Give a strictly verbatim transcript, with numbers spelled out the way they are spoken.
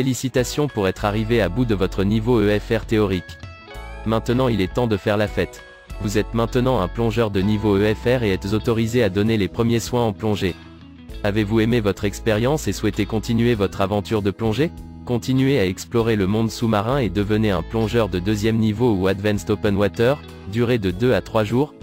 Félicitations pour être arrivé à bout de votre niveau E F R théorique. Maintenant il est temps de faire la fête. Vous êtes maintenant un plongeur de niveau E F R et êtes autorisé à donner les premiers soins en plongée. Avez-vous aimé votre expérience et souhaitez continuer votre aventure de plongée? Continuez à explorer le monde sous-marin et devenez un plongeur de deuxième niveau ou Advanced Open Water, durée de deux à trois jours,